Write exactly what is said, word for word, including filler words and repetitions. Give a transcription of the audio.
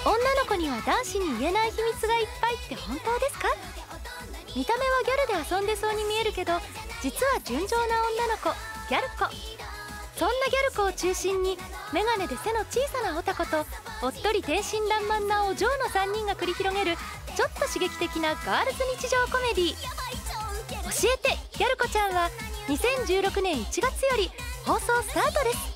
女の子には男子に言えない秘密がいっぱいって本当ですか？見た目はギャルで遊んでそうに見えるけど、実は純情な女の子ギャル子。そんなギャル子を中心にメガネで背の小さなオタコとおっとり天真爛漫なお嬢のさんにんが繰り広げるちょっと刺激的なガールズ日常コメディ。教えてギャル子ちゃんはにせんじゅうろくねんいちがつより放送スタートです。